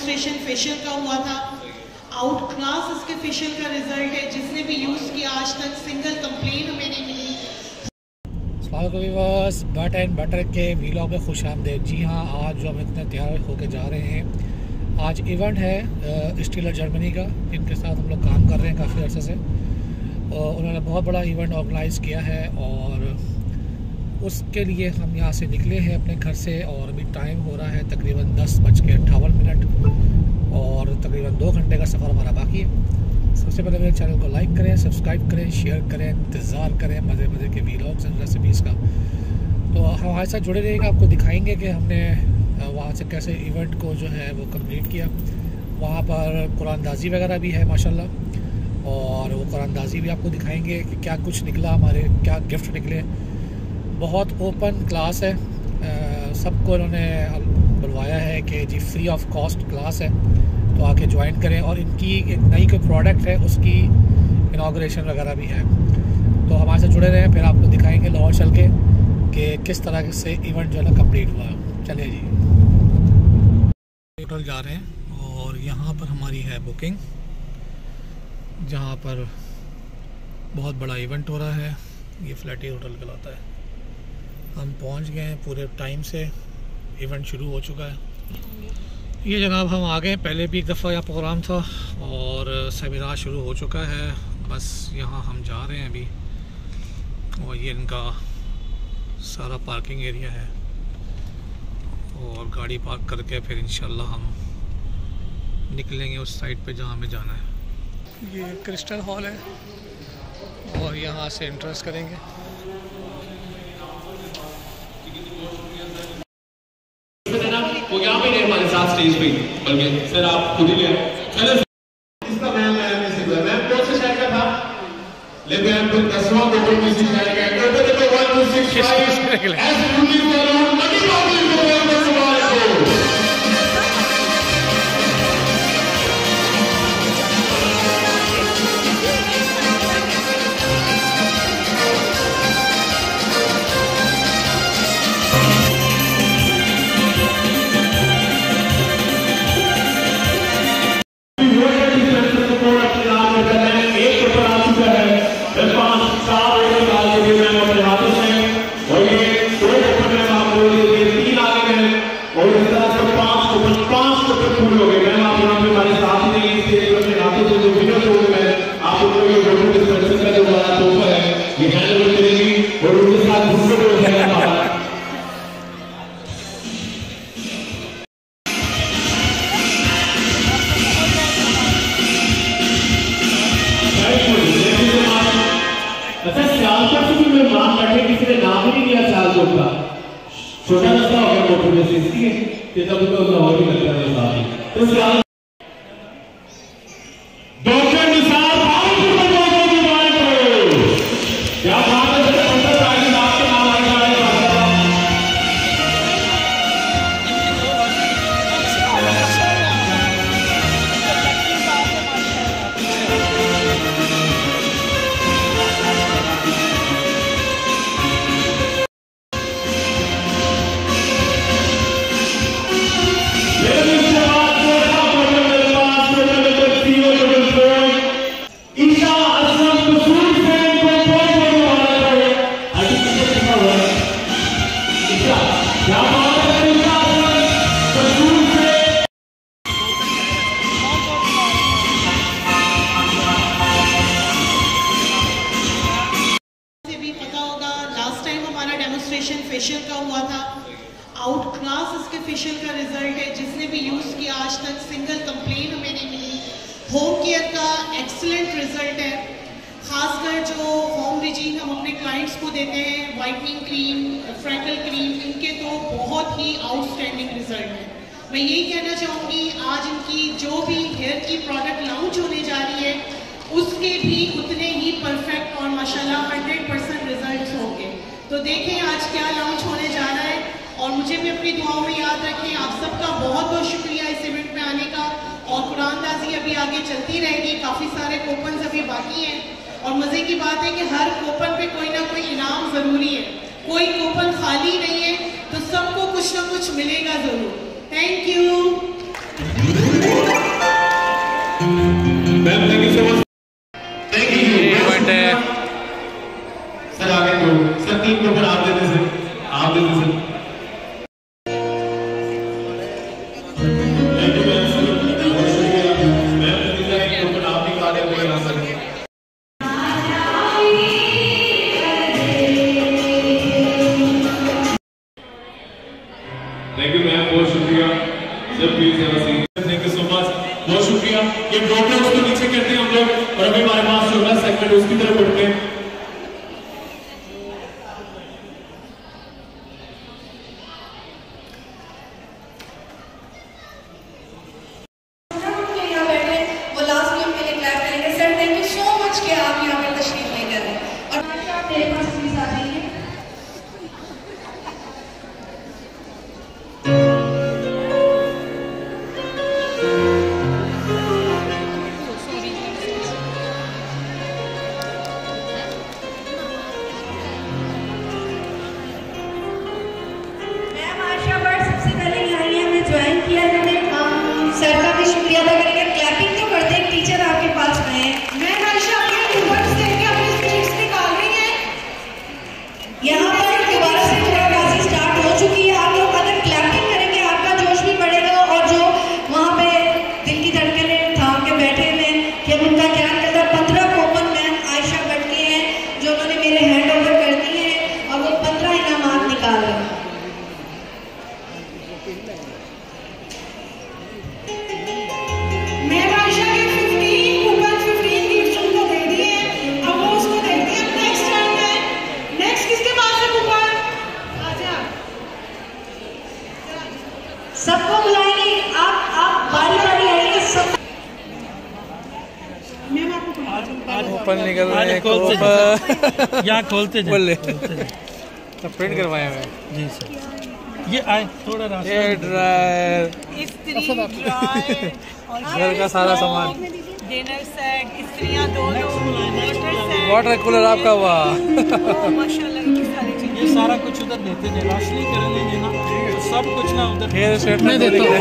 Demonstration facial का हुआ था। आउट क्लास इसके फेशियल का रिजल्ट है। जिसने भी यूज़ किया आज तक सिंगल कंप्लेन हमें नहीं मिली। बट एंड बटर के वीलॉग में खुश आमदेद। जी हाँ, आज जो हम इतने तैयार होकर जा रहे हैं, आज इवेंट है स्टीलर जर्मनी का, इनके साथ हम लोग काम कर रहे हैं काफ़ी अर्से से। उन्होंने बहुत बड़ा इवेंट ऑर्गेनाइज़ किया है और उसके लिए हम यहाँ से निकले हैं अपने घर से और अभी टाइम हो रहा है तकरीबन 10:58 और तकरीबन 2 घंटे का सफ़र हमारा बाकी है। सबसे पहले मेरे चैनल को लाइक करें, सब्सक्राइब करें, शेयर करें, इंतज़ार करें मज़े मज़े के वीलॉग्स एंड रेसिपीज़ का। तो हमारे साथ जुड़े रहिएगा, आपको दिखाएंगे कि हमने वहाँ से कैसे इवेंट को जो है वो कंप्लीट किया। वहाँ पर कुरानदाजी वगैरह भी है माशाल्लाह, और वो कुरानदाजी भी आपको दिखाएंगे कि क्या कुछ निकला, हमारे क्या गिफ्ट निकले। बहुत ओपन क्लास है, सबको इन्होंने बुलवाया है कि जी फ्री ऑफ कॉस्ट क्लास है, तो आके ज्वाइन करें। और इनकी एक नई कोई प्रोडक्ट है, उसकी इनाग्रेशन वगैरह भी है। तो हमारे से जुड़े रहें, फिर आपको दिखाएंगे लाहौर चल के कि किस तरह से इवेंट जो है ना कंप्लीट हुआ। चलिए जी, होटल जा रहे हैं और यहाँ पर हमारी है बुकिंग, जहाँ पर बहुत बड़ा इवेंट हो रहा है। ये फ्लैटी होटल कहलाता है। हम पहुँच गए हैं पूरे टाइम से, इवेंट शुरू हो चुका है। ये जनाब हम आ गए, पहले भी एक दफ़ा यहाँ प्रोग्राम था और सेमिनार शुरू हो चुका है। बस यहाँ हम जा रहे हैं अभी, और ये इनका सारा पार्किंग एरिया है और गाड़ी पार्क करके फिर इंशाल्लाह हम निकलेंगे उस साइड पे जहाँ हमें जाना है। ये क्रिस्टल हॉल है और यहाँ से एंट्रेंस करेंगे। वो यहाँ पे नहीं हमारे साथ स्टेज पे, बल्कि सर आप खुद ही ले इसका मैं कौन से शहर का था, लेकिन हम तो 10वां गोल्ड में शहर का है। तो देखो 1265 ऐसे पूरी वालों मनी बाबू को बोलते सवाल को छोटा रास्ता हो गया मोटर में से, इसलिए तब तो लाहौर ही लगता है साथी। तो डॉक्टर निसार बाबू को बोलो दुआएं करो। क्या बात है, जब पंडित ताकि आपके नाम आएगा फेशियल का हुआ था। आउट क्लास इसके फेशियल का रिजल्ट है। जिसने भी यूज़ किया आज तक सिंगल कंप्लेन हमें नहीं मिली। होम केयर का एक्सीलेंट रिजल्ट है। खासकर जो होम रिजीन हम अपने क्लाइंट्स को देते हैं, वाइटनिंग क्रीम, फ्रैकल क्रीम, इनके तो बहुत ही आउटस्टैंडिंग रिजल्ट है। मैं यही कहना चाहूँगी, आज इनकी जो भी हेयर की प्रोडक्ट लॉन्च होने जा रही है उसके भी उतने ही परफेक्ट और माशाल्लाह 100% रिजल्ट होंगे। तो देखें आज क्या लॉन्च होने जा रहा है, और मुझे भी अपनी दुआओं में याद रखें। आप सबका बहुत बहुत शुक्रिया इस इवेंट में आने का। और कुरानदाजी अभी आगे चलती रहेगी, काफ़ी सारे कूपन अभी बाकी हैं। और मज़े की बात है कि हर कूपन पे कोई ना कोई इनाम ज़रूरी है, कोई कूपन खाली नहीं है, तो सबको कुछ ना कुछ मिलेगा ज़रूर। Thank you. Ma'am thank you so much. Thank you sir. आगे तो सर टीम के ऊपर आप देते सर, आप देते sir. Thank you ma'am sir, बहुत शुक्रिया मैम। टीम के ऊपर आप भी खा देते हैं सर। थैंक यू मैम, बहुत शुक्रिया sir. Please thank you so much, बहुत शुक्रिया। ये ब्लॉक है उसको नीचे करते हैं हम लोग, और अभी हमारे पास जो है सेगमेंट उसकी तरफ बढ़ते हैं। सबको बुलाएंगे, आप बारी बारी आइए सब। ओपन निकल रहे हैं, यहाँ खोलते बोल तो प्रिंट करवाए हुए जी सर। ये आए थोड़ा रास्ता, ये ड्रायर, घर का सारा सामान, डिनर सेट, इस्त्रियाँ दो, वाटर कूलर आपका हुआ। माशाल्लाह की सारी चीजें। ये सारा कुछ उधर देते हैं, राशनी कर लेंगे ना तो सब कुछ ना उधर। हेयर स्ट्रेट में देता हूँ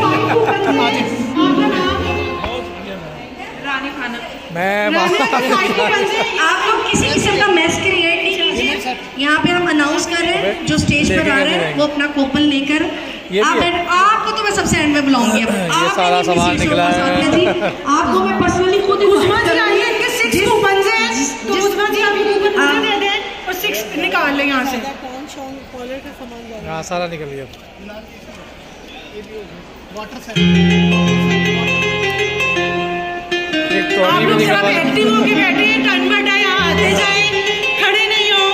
रानी खाना। मैं आप लोग किसी किस्म का मैस क्रिएट नहीं कीजिए। यहाँ पे हम अनाउंस कर रहे हैं, जो स्टेज पर आ रहे हैं वो अपना कूपन लेकर आपको तो मैं सबसे एंड में बुलाऊंगी। अब ये सारा सामान निकला है। आपको मैं पर्सनली खुद इनके 6 कूपन हैं, तो उस्मा जी अभी कूपन दे दें और 6 निकाल लें यहाँ से। यहाँ सारा निकल गया। आप लोग सब एक्टिव होके बैठे हैं, टर्न बटा यहाँ आते जाए, खड़े नहीं हो।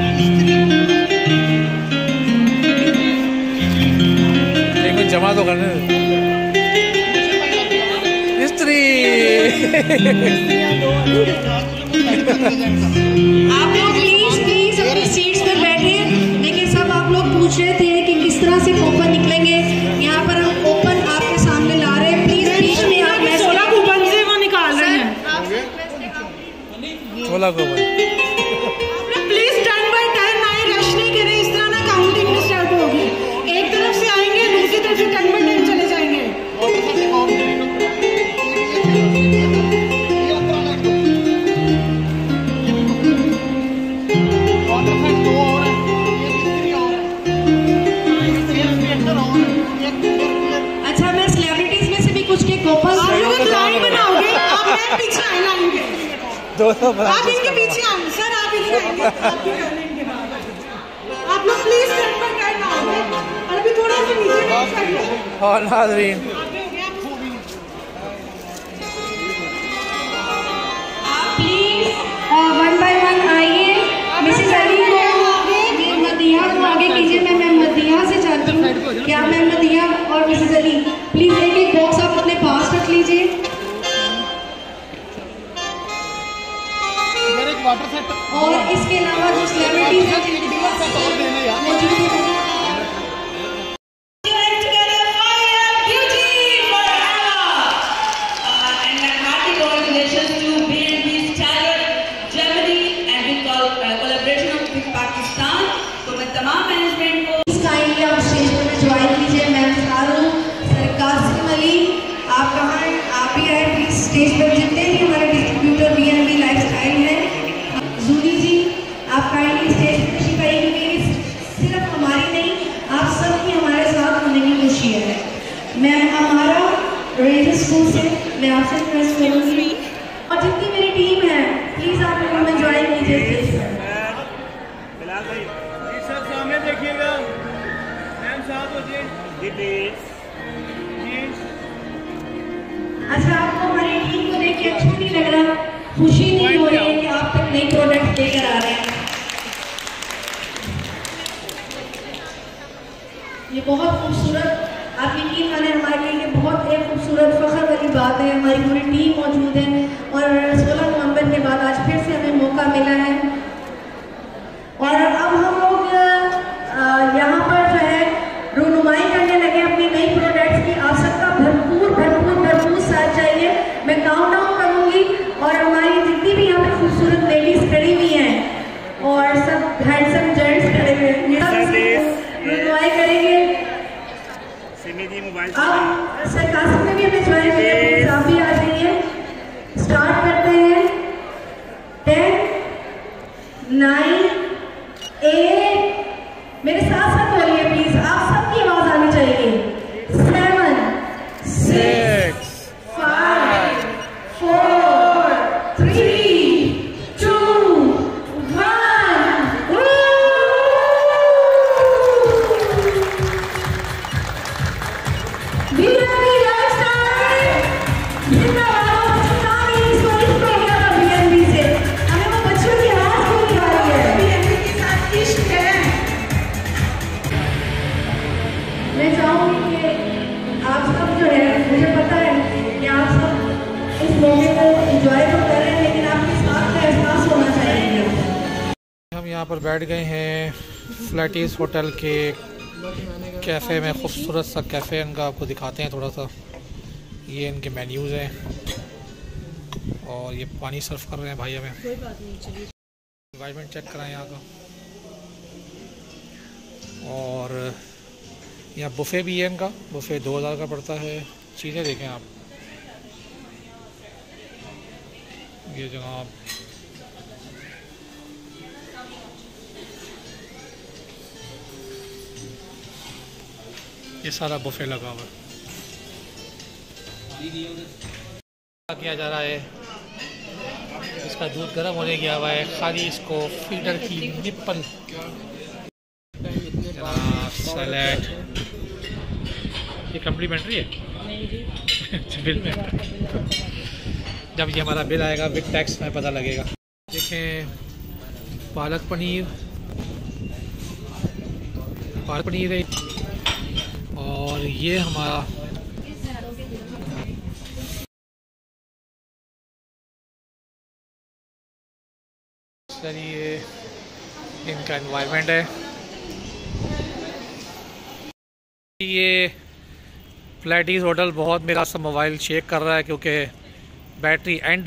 एक जमा तो करने स्त्री। आप लोग प्लीज अपनी सीट्स पर बैठे। देखिए सब आप लोग पूछ रहे थे कि किस तरह से कूपन निकलेंगे। यहाँ पर हम कूपन आपके सामने ला रहे हैं। प्लीज बीच में आप 16 कूपन से वो निकाल रहे हैं। 16 coupon. Please turn by turn आए, रश नहीं करें, इस तरह ना काउंटिंग डिस्टर्ब होगी। एक तरफ से आएंगे, दूसरी तरफ से टर्न बाय टर्न चले जाएंगे। अच्छा, मैं सेलिब्रिटीज में से भी कुछ के कूपन आप लोग एक लाइन बनाओगे, आप मैं पीछे आए लाइन के। आप इनके पीछे आए सर, आप इधर आएंगे, आपकी टर्निंग के बाद आप लोग प्लीज टर्न बाय टर्न आओगे और अभी थोड़ा सा नीचे बैठ जाइए। और नाज़रीन आप प्लीज वन बाय वन आइए। मिसेस अली को मदिया को आगे कीजिए। मैं मदिया से चाहती हूँ कि आप मैम मदिया और मिसेस अली प्लीज एक एक बॉक्स आप अपने पास रख लीजिए। और इसके अलावा जो सेलिब्रिटीज हैं जिनके पास मौजूद हैं, congratulations to BNB Stallion Germany and in collaboration with ma'am हमारा रेंज स्कूल से मैं आपसे रिक्वेस्ट करूँगी और जितनी मेरी टीम है प्लीज़ आप लोग हमें ज्वाइन कीजिए। बिलाल भाई सर सामने देखिएगा, मैम साहब हो जी। अच्छा, आपको हमारी टीम को देख के अच्छा नहीं लग रहा, खुशी नहीं हो रही है कि आप तक नई प्रोडक्ट लेकर आ रहे हैं। ये बहुत खूबसूरत आपकी टीम वाले हमारे लिए बहुत एक खूबसूरत फख्र वाली बात है। हमारी पूरी टीम मौजूद है और 16 नवंबर के बाद आज फिर से हमें मौका मिला है और अब हम लोग यहाँ पर जो है रुनुमाई करने लगे अपनी नई प्रोडक्ट्स की। आप सबका भरपूर साथ चाहिए। मैं काउंटडाउन करूँगी और हमारी जितनी भी यहाँ पे खूबसूरत लेडीज खड़ी हुई हैं और सब हैंडसम जेंट्स खड़े हुए हैं रुनुमाई करेंगे। अब सरकास्टिक में भी हमें ज्वाइन किया, आप भी आ जाइए। स्टार्ट करते हैं। 10, 9, 8 मेरे साथ साथ बोलिए प्लीज, आप सबकी आवाज आनी चाहिए। 7, 6, 5, 4, 3, 2, 1। मैं चाहूंगी कि आप सब जो है, मुझे पता है कि आप सब इस मौके को एंजॉय तो कर रहे हैं लेकिन आपके साथ का एहसास होना चाहिए। हम यहाँ पर बैठ गए हैं फ्लैटीज होटल के कैफ़े में। खूबसूरत सा कैफ़े इनका आपको दिखाते हैं थोड़ा सा। ये इनके मेन्यूज़ हैं और ये पानी सर्व कर रहे हैं भाई हमें। एनवायरनमेंट चेक कराएं यहाँ का। और यहाँ बुफ़े भी है इनका। बुफ़े 2000 का पड़ता है। चीज़ें देखें आप, ये जगह ये सारा बुफ़े लगा हुआ किया जा रहा है। इसका दूध गर्म होने गया हुआ है, खाली इसको फीडर की निप्पल सैलेड। ये कम्प्लीमेंट्री है बिल में। जब ये हमारा बिल आएगा विद टैक्स में पता लगेगा। देखें पालक पनीर है और ये हमारा ये इनका एनवायरनमेंट है। ये फ्लैटीज होटल बहुत मेरा सा मोबाइल शेक कर रहा है क्योंकि बैटरी एंड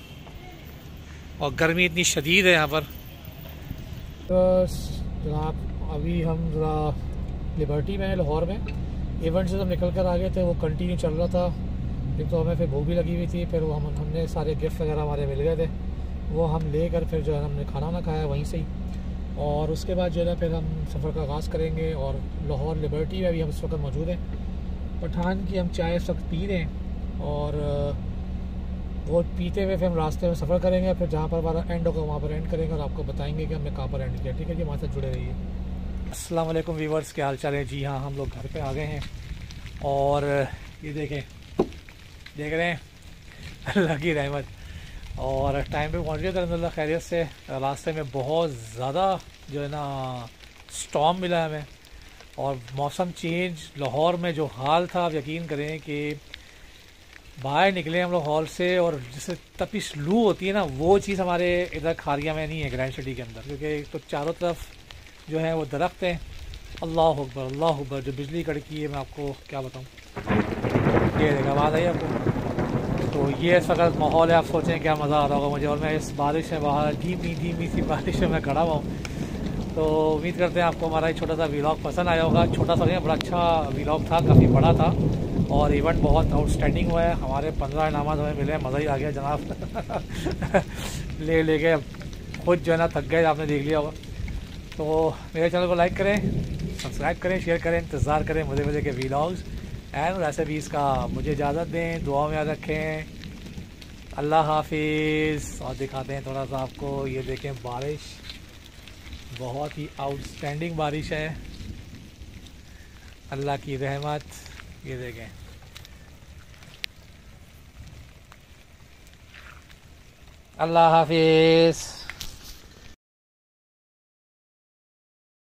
और गर्मी इतनी शदीद है यहाँ पर। तो जनाब अभी हम ज़रा लिबर्टी में लाहौर में इवेंट से जब निकल कर आ गए थे, वो कंटिन्यू चल रहा था। एक तो हमें फिर भूख भी लगी हुई थी, फिर वो हमने सारे गिफ्ट वगैरह हमारे मिल गए थे, वो हम लेकर फिर जो है हमने खाना ना खाया वहीं से ही। और उसके बाद जो है फिर हम सफ़र का आगाज़ करेंगे और लाहौर लिबर्टी में भी हम इस वक्त मौजूद हैं। पठान की हम चाय इस वक्त पी रहे हैं और वो पीते हुए फिर हम रास्ते में सफ़र करेंगे। फिर जहाँ पर हमारा एंड होगा वहाँ पर एंड करेंगे और आपको बताएंगे कि हमने कहाँ पर एंड किया। ठीक है जी, हमारे साथ जुड़े रहिए। अस्सलाम वालेकुम व्यूअर्स, क्या हाल चाल है जी। हाँ, हम लोग घर पे आ गए हैं और ये देख रहे हैं अल्लाह की रहमत। और टाइम पे पहुँच गए थे अल्हम्दुलिल्लाह खैरियत से। रास्ते में बहुत ज़्यादा जो है ना स्टॉर्म मिला हमें और मौसम चेंज। लाहौर में जो हाल था, आप यकीन करें कि बाहर निकले हम लोग हॉल से और जैसे तपिश लू होती है ना, वो चीज़ हमारे इधर खारिया में नहीं है, ग्रैंड सिटी के अंदर, क्योंकि तो चारों तरफ जो है वो दरख्त हैं। अल्लाह अकबर अल्लाह अकबर। जो बिजली कड़की है मैं आपको क्या बताऊँ। ये देखा आवाज़ आई आपको। तो ये इस वक्त माहौल है, आप सोचें क्या मज़ा आ रहा होगा मुझे। और मैं इस बारिश में बाहर धीमी सी बारिश में मैं खड़ा हुआ हूँ। तो उम्मीद करते हैं आपको हमारा एक छोटा सा व्लॉग पसंद आया होगा। छोटा सा नहीं, बड़ा अच्छा व्लॉग था, काफ़ी बड़ा था और इवेंट बहुत आउटस्टैंडिंग हुआ है। हमारे 15 इनामात हमें मिले, मज़ा ही आ गया जनाब। लेके खुद जो है ना थक गए, आपने देख लिया होगा। तो मेरे चैनल को लाइक करें, सब्सक्राइब करें, शेयर करें, इंतज़ार करें मज़े के व्लॉग्स। एंड वैसे भी इसका मुझे इजाज़त दें, दुआ में याद रखें। अल्लाह हाफिज़। और दिखाते हैं थोड़ा सा आपको, ये देखें बारिश बहुत ही आउटस्टैंडिंग बारिश है, अल्लाह की रहमत। ये देखें, अल्लाह हाफिज़।